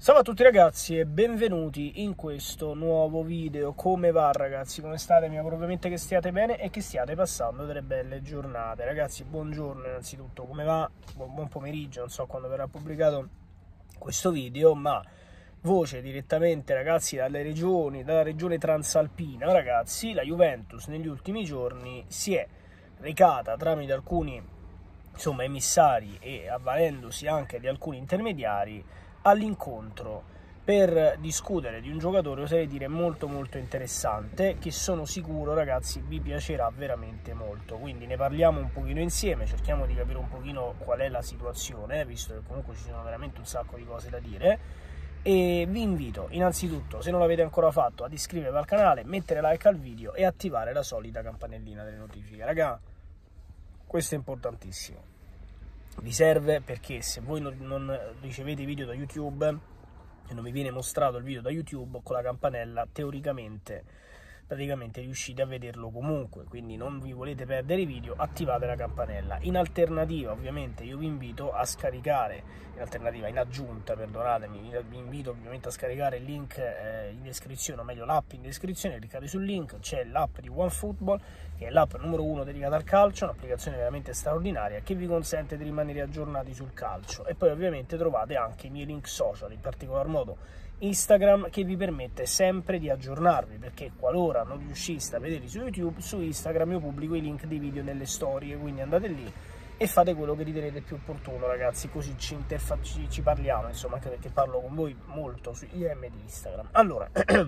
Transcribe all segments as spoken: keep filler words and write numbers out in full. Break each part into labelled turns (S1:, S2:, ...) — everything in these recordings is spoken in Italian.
S1: Salve a tutti ragazzi e benvenuti in questo nuovo video. Come va ragazzi? Come state? Mi auguro ovviamente che stiate bene e che stiate passando delle belle giornate. Ragazzi, buongiorno innanzitutto, come va? Buon, buon pomeriggio, non so quando verrà pubblicato questo video, ma voce direttamente ragazzi dalle regioni, dalla regione transalpina. Ragazzi, la Juventus negli ultimi giorni si è recata tramite alcuni insomma emissari e avvalendosi anche di alcuni intermediari all'incontro per discutere di un giocatore, oserei dire molto molto interessante, che sono sicuro ragazzi vi piacerà veramente molto. Quindi ne parliamo un pochino insieme, cerchiamo di capire un pochino qual è la situazione, visto che comunque ci sono veramente un sacco di cose da dire, e vi invito innanzitutto, se non l'avete ancora fatto, ad iscrivervi al canale, mettere like al video e attivare la solita campanellina delle notifiche. Raga, questo è importantissimo. Vi serve perché se voi non, non ricevete i video da YouTube e non vi viene mostrato il video da YouTube, con la campanella teoricamente praticamente riuscite a vederlo comunque, quindi non vi volete perdere i video, attivate la campanella. In alternativa ovviamente io vi invito a scaricare, in alternativa in aggiunta perdonatemi, vi invito ovviamente a scaricare il link eh, in descrizione, o meglio l'app in descrizione, cliccate sul link, c'è l'app di OneFootball che è l'app numero uno dedicata al calcio, un'applicazione veramente straordinaria che vi consente di rimanere aggiornati sul calcio. E poi ovviamente trovate anche i miei link social, in particolar modo Instagram, che vi permette sempre di aggiornarvi, perché qualora non riusciste a vederli su YouTube, su Instagram io pubblico i link dei video nelle storie, quindi andate lì e fate quello che ritenete più opportuno ragazzi, così ci, ci, ci parliamo, insomma, anche perché parlo con voi molto sui I M di Instagram. Allora,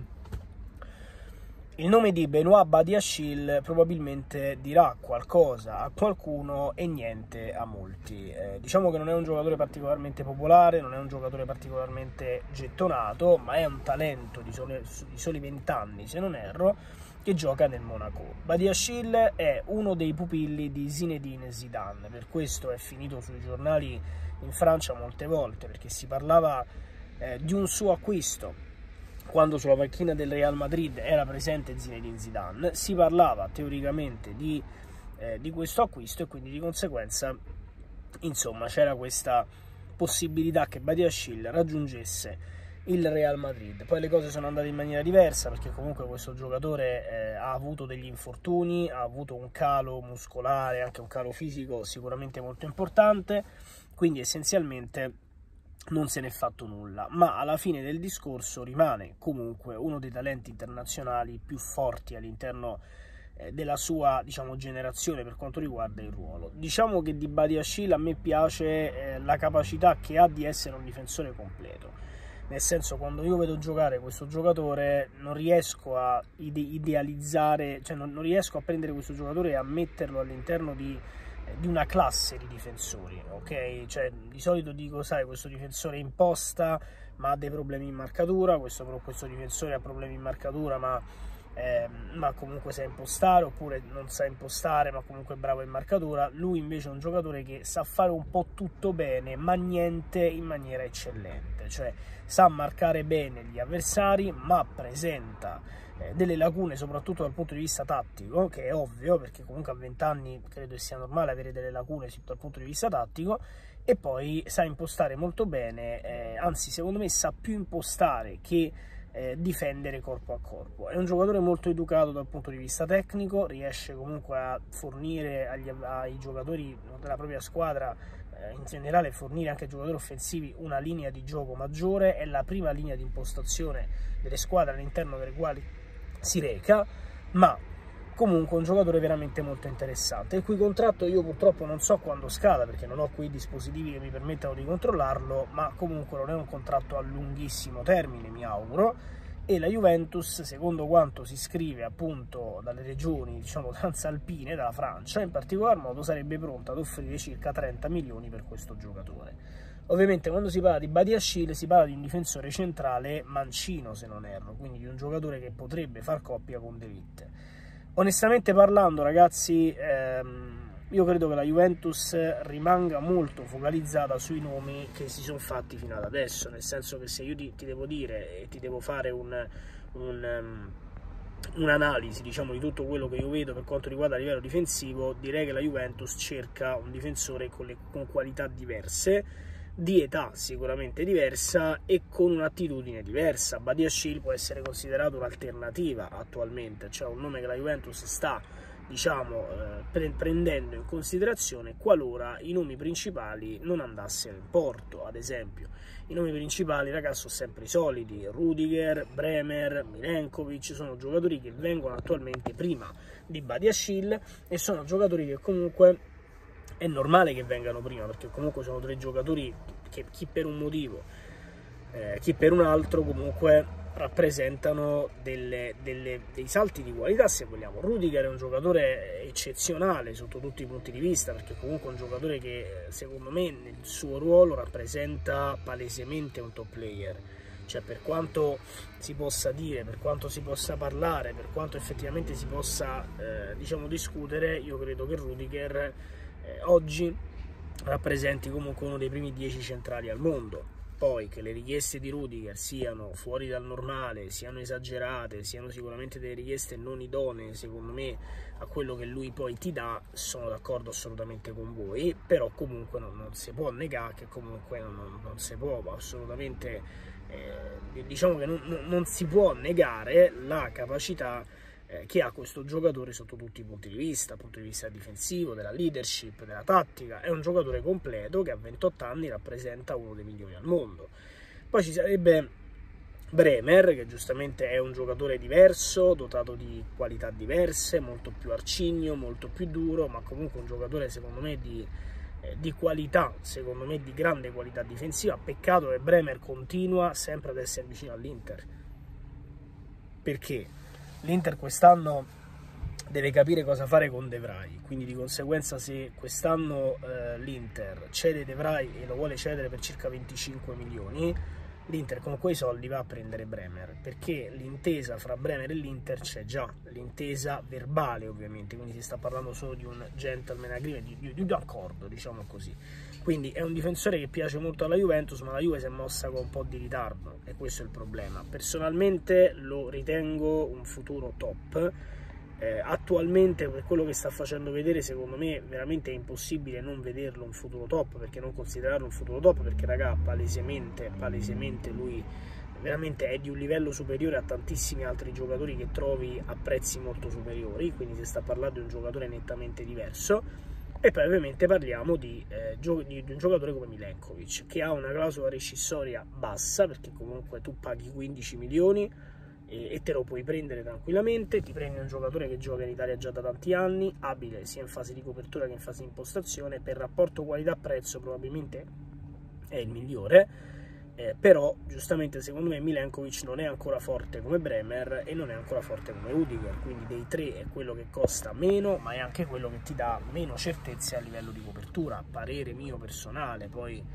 S1: il nome di Benoit Badiashile probabilmente dirà qualcosa a qualcuno e niente a molti. Eh, diciamo che non è un giocatore particolarmente popolare, non è un giocatore particolarmente gettonato, ma è un talento di soli, di soli venti anni, se non erro, che gioca nel Monaco. Badiashile è uno dei pupilli di Zinedine Zidane, per questo è finito sui giornali in Francia molte volte, perché si parlava eh, di un suo acquisto. Quando sulla panchina del Real Madrid era presente Zinedine Zidane, si parlava teoricamente di, eh, di questo acquisto e quindi di conseguenza insomma c'era questa possibilità che Badiashile raggiungesse il Real Madrid. Poi le cose sono andate in maniera diversa, perché comunque questo giocatore eh, ha avuto degli infortuni, ha avuto un calo muscolare, anche un calo fisico sicuramente molto importante, quindi essenzialmente non se n'è fatto nulla, ma alla fine del discorso rimane comunque uno dei talenti internazionali più forti all'interno eh, della sua, diciamo, generazione per quanto riguarda il ruolo. Diciamo che di Badiashile a me piace eh, la capacità che ha di essere un difensore completo, nel senso, quando io vedo giocare questo giocatore non riesco a ide idealizzare, cioè non, non riesco a prendere questo giocatore e a metterlo all'interno di di una classe di difensori, ok? Cioè di solito dico, sai, questo difensore imposta ma ha dei problemi in marcatura, questo, questo difensore ha problemi in marcatura ma, eh, ma comunque sa impostare, oppure non sa impostare ma comunque è bravo in marcatura. Lui invece è un giocatore che sa fare un po' tutto bene ma niente in maniera eccellente, cioè sa marcare bene gli avversari ma presenta delle lacune soprattutto dal punto di vista tattico, che è ovvio perché comunque a venti anni credo sia normale avere delle lacune dal punto di vista tattico, e poi sa impostare molto bene, eh, anzi secondo me sa più impostare che eh, difendere corpo a corpo. È un giocatore molto educato dal punto di vista tecnico, riesce comunque a fornire agli, ai giocatori della propria squadra, eh, in generale fornire anche ai giocatori offensivi una linea di gioco maggiore, è la prima linea di impostazione delle squadre all'interno delle quali si reca, ma comunque un giocatore veramente molto interessante, il cui contratto io purtroppo non so quando scada, perché non ho qui dispositivi che mi permettano di controllarlo, ma comunque non è un contratto a lunghissimo termine, mi auguro, e la Juventus, secondo quanto si scrive appunto dalle regioni, diciamo, transalpine, dalla Francia in particolar modo, sarebbe pronta ad offrire circa trenta milioni per questo giocatore. Ovviamente quando si parla di Badiashile si parla di un difensore centrale mancino, se non erro, quindi di un giocatore che potrebbe far coppia con De Ligt. Onestamente parlando ragazzi, ehm, io credo che la Juventus rimanga molto focalizzata sui nomi che si sono fatti fino ad adesso, nel senso che se io ti, ti devo dire e ti devo fare un... un um, un'analisi, diciamo, di tutto quello che io vedo per quanto riguarda a livello difensivo, direi che la Juventus cerca un difensore con, le, con qualità diverse, di età sicuramente diversa e con un'attitudine diversa. Badiashile può essere considerato un'alternativa attualmente, cioè un nome che la Juventus sta, diciamo, eh, prendendo in considerazione qualora i nomi principali non andassero in porto. Ad esempio, i nomi principali, ragazzi, sono sempre i soliti: Rudiger, Bremer, Milenkovic. Sono giocatori che vengono attualmente prima di Badiashile e sono giocatori che comunque è normale che vengano prima, perché comunque sono tre giocatori che chi per un motivo, eh, chi per un altro, comunque rappresentano delle, delle, dei salti di qualità, se vogliamo. Rudiger è un giocatore eccezionale sotto tutti i punti di vista, perché comunque è un giocatore che secondo me nel suo ruolo rappresenta palesemente un top player. Cioè, per quanto si possa dire, per quanto si possa parlare, per quanto effettivamente si possa eh, diciamo discutere, io credo che Rudiger eh, oggi rappresenti comunque uno dei primi dieci centrali al mondo. Poi che le richieste di Rudiger siano fuori dal normale, siano esagerate, siano sicuramente delle richieste non idonee secondo me a quello che lui poi ti dà, sono d'accordo assolutamente con voi, però comunque non, non si può negare che comunque non, non si può assolutamente, eh, diciamo che non, non si può negare la capacità eh, che ha questo giocatore sotto tutti i punti di vista, dal punto di vista difensivo, della leadership, della tattica. È un giocatore completo che a ventotto anni rappresenta uno dei migliori al mondo. Poi ci sarebbe Bremer, che giustamente è un giocatore diverso, dotato di qualità diverse, molto più arcigno, molto più duro, ma comunque un giocatore secondo me di, eh, di qualità, secondo me di grande qualità difensiva. Peccato che Bremer continua sempre ad essere vicino all'Inter, perché l'Inter quest'anno deve capire cosa fare con De Vrij, quindi di conseguenza se quest'anno eh, l'Inter cede De Vrij e lo vuole cedere per circa venticinque milioni, l'Inter con quei soldi va a prendere Bremer, perché l'intesa fra Bremer e l'Inter c'è già, l'intesa verbale ovviamente, quindi si sta parlando solo di un gentleman agreement, di, di, di un accordo, diciamo così. Quindi è un difensore che piace molto alla Juventus, ma la Juve si è mossa con un po' di ritardo e questo è il problema. Personalmente lo ritengo un futuro top. Eh, attualmente, per quello che sta facendo vedere, secondo me veramente è impossibile non vederlo un futuro top, perché non considerarlo un futuro top, perché raga, palesemente, palesemente lui veramente è di un livello superiore a tantissimi altri giocatori che trovi a prezzi molto superiori, quindi si sta parlando di un giocatore nettamente diverso. E poi ovviamente parliamo di, eh, di, di un giocatore come Milenkovic, che ha una clausola rescissoria bassa, perché comunque tu paghi quindici milioni e, e te lo puoi prendere tranquillamente. Ti prendi un giocatore che gioca in Italia già da tanti anni, abile sia in fase di copertura che in fase di impostazione, per rapporto qualità-prezzo probabilmente è il migliore. Eh, però giustamente secondo me Milenkovic non è ancora forte come Bremer e non è ancora forte come Rudiger, quindi dei tre è quello che costa meno, ma è anche quello che ti dà meno certezze a livello di copertura, parere mio personale. Poi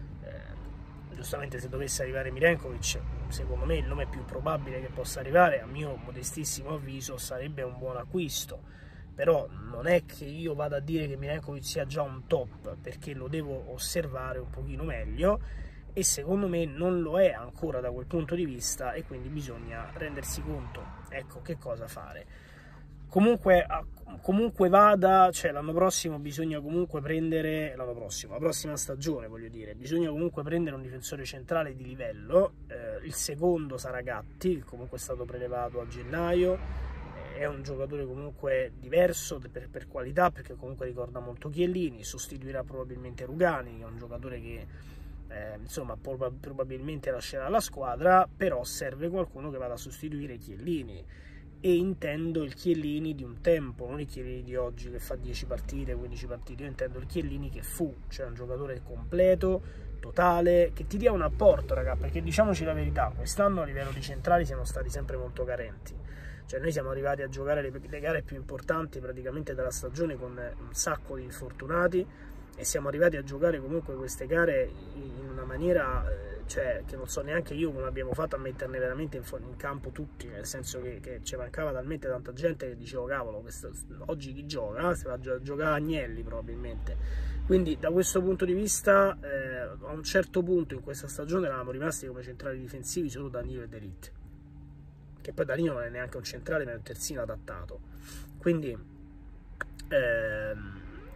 S1: eh, giustamente se dovesse arrivare Milenkovic, secondo me il nome più probabile che possa arrivare, a mio modestissimo avviso, sarebbe un buon acquisto. Però non è che io vada a dire che Milenkovic sia già un top, perché lo devo osservare un pochino meglio e secondo me non lo è ancora da quel punto di vista, e quindi bisogna rendersi conto, ecco, che cosa fare. Comunque, comunque vada, cioè l'anno prossimo bisogna comunque prendere, l'anno prossimo, la prossima stagione voglio dire, bisogna comunque prendere un difensore centrale di livello. Eh, il secondo sarà Gatti, che comunque è stato prelevato a gennaio, eh, è un giocatore comunque diverso per, per qualità, perché comunque ricorda molto Chiellini, sostituirà probabilmente Rugani, che è un giocatore che Eh, insomma prob probabilmente lascerà la squadra, però serve qualcuno che vada a sostituire Chiellini, e intendo il Chiellini di un tempo, non il Chiellini di oggi che fa dieci partite, quindici partite. Io intendo il Chiellini che fu, cioè un giocatore completo, totale, che ti dia un apporto, raga, perché diciamoci la verità, quest'anno a livello di centrali siamo stati sempre molto carenti. Cioè noi siamo arrivati a giocare le, le gare più importanti praticamente della stagione con un sacco di infortunati, e siamo arrivati a giocare comunque queste gare in una maniera, cioè, che non so neanche io come abbiamo fatto a metterne veramente in, in campo tutti, nel senso che, che ci mancava talmente tanta gente che dicevo cavolo, questo, oggi chi gioca? Si va a giocare Agnelli probabilmente. Quindi da questo punto di vista eh, a un certo punto in questa stagione eravamo rimasti come centrali difensivi solo Danilo e De Ligt, che poi Danilo non è neanche un centrale ma è un terzino adattato, quindi ehm,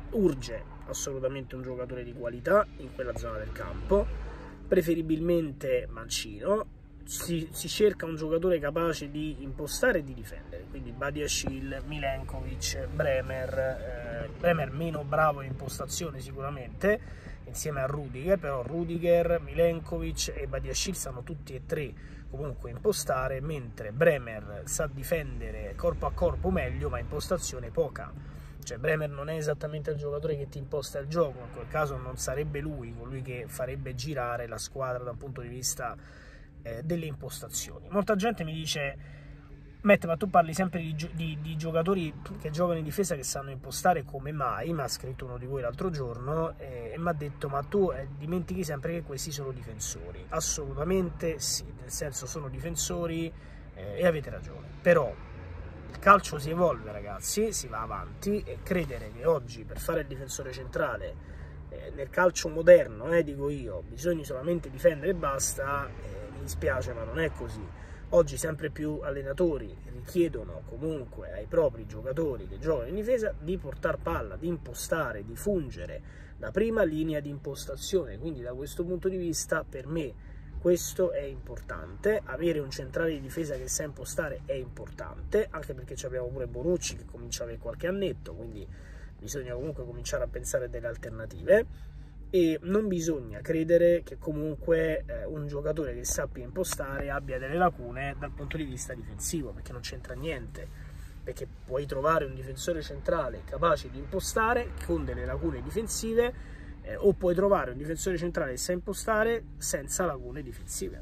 S1: urge assolutamente un giocatore di qualità in quella zona del campo, preferibilmente mancino. Si, si cerca un giocatore capace di impostare e di difendere, quindi Badiashile, Milenkovic, Bremer, eh, Bremer meno bravo in impostazione sicuramente, insieme a Rudiger, però Rudiger, Milenkovic e Badiashile sanno tutti e tre comunque impostare, mentre Bremer sa difendere corpo a corpo meglio, ma impostazione poca. Cioè Bremer non è esattamente il giocatore che ti imposta il gioco, in quel caso non sarebbe lui colui che farebbe girare la squadra dal punto di vista eh, delle impostazioni. Molta gente mi dice: Matt, ma tu parli sempre di, di, di giocatori che giocano in difesa che sanno impostare, come mai? Mi ha scritto uno di voi l'altro giorno eh, e mi ha detto: ma tu eh, dimentichi sempre che questi sono difensori. Assolutamente sì, nel senso sono difensori eh, e avete ragione, però il calcio si evolve, ragazzi, si va avanti, e credere che oggi per fare il difensore centrale eh, nel calcio moderno, eh, dico io, bisogna solamente difendere e basta, eh, mi dispiace ma non è così. Oggi sempre più allenatori richiedono comunque ai propri giocatori che giocano in difesa di portare palla, di impostare, di fungere la prima linea di impostazione, quindi da questo punto di vista per me questo è importante. Avere un centrale di difesa che sa impostare è importante, anche perché abbiamo pure Bonucci che comincia a avere qualche annetto, quindi bisogna comunque cominciare a pensare a delle alternative, e non bisogna credere che comunque eh, un giocatore che sappia impostare abbia delle lacune dal punto di vista difensivo, perché non c'entra niente, perché puoi trovare un difensore centrale capace di impostare con delle lacune difensive, Eh, o puoi trovare un difensore centrale che sa impostare senza lacune difensive.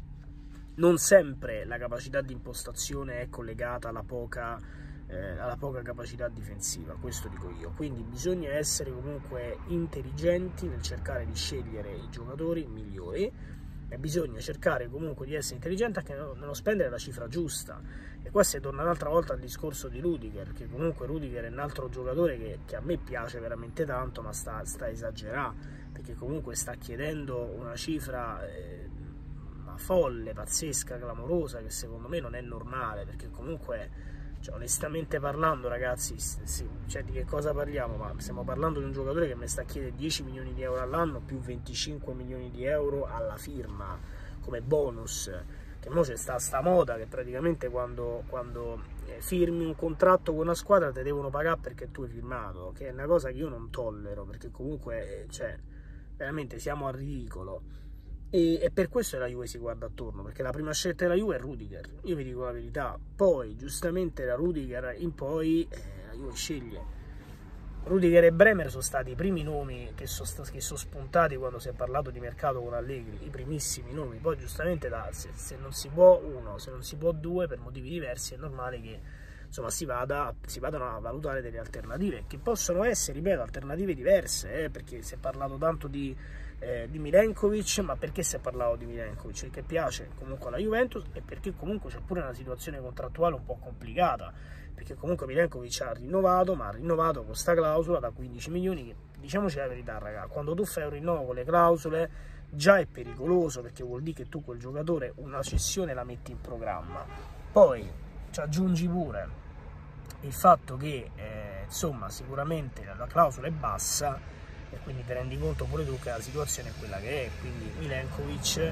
S1: Non sempre la capacità di impostazione è collegata alla poca, eh, alla poca capacità difensiva, questo dico io, quindi bisogna essere comunque intelligenti nel cercare di scegliere i giocatori migliori, e bisogna cercare comunque di essere intelligenti anche nello spendere la cifra giusta. E qua si torna un'altra volta al discorso di Rudiger, che comunque Rudiger è un altro giocatore che, che a me piace veramente tanto, ma sta, sta esagerando, perché comunque sta chiedendo una cifra eh, una folle, pazzesca, clamorosa, che secondo me non è normale, perché comunque, cioè, onestamente parlando, ragazzi, sì, cioè, di che cosa parliamo? Ma stiamo parlando di un giocatore che mi sta chiedendo dieci milioni di euro all'anno più venticinque milioni di euro alla firma come bonus, che mo c'è sta sta moda che praticamente quando, quando firmi un contratto con una squadra te devono pagare perché tu hai firmato, che è una cosa che io non tollero, perché comunque, cioè, veramente siamo al ridicolo. E, e per questo la Juve si guarda attorno, perché la prima scelta della Juve è Rudiger, io vi dico la verità. Poi giustamente da Rudiger in poi eh, la Juve sceglie. Rudiger e Bremer sono stati i primi nomi che sono, che sono spuntati quando si è parlato di mercato con Allegri, i primissimi nomi. Poi giustamente da, se, se non si può uno, se non si può due, per motivi diversi, è normale che insomma si, vada, si vadano a valutare delle alternative, che possono essere, ripeto, alternative diverse, eh, perché si è parlato tanto di, eh, di Milenkovic, ma perché si è parlato di Milenkovic? Perché piace comunque alla Juventus, e perché comunque c'è pure una situazione contrattuale un po' complicata, perché comunque Milenkovic ha rinnovato, ma ha rinnovato con questa clausola da quindici milioni, che, diciamoci la verità, raga, quando tu fai un rinnovo con le clausole già è pericoloso, perché vuol dire che tu quel giocatore una cessione la metti in programma. Poi ci aggiungi pure il fatto che eh, insomma sicuramente la clausola è bassa, e quindi ti rendi conto pure tu che la situazione è quella che è. Quindi Milenkovic,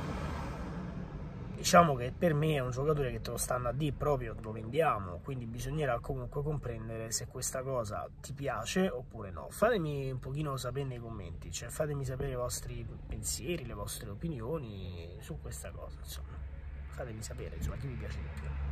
S1: diciamo che per me è un giocatore che te lo stanno a dire proprio lo vendiamo, quindi bisognerà comunque comprendere se questa cosa ti piace oppure no. Fatemi un pochino sapere nei commenti, cioè fatemi sapere i vostri pensieri, le vostre opinioni su questa cosa, insomma fatemi sapere, insomma, chi vi piace di più.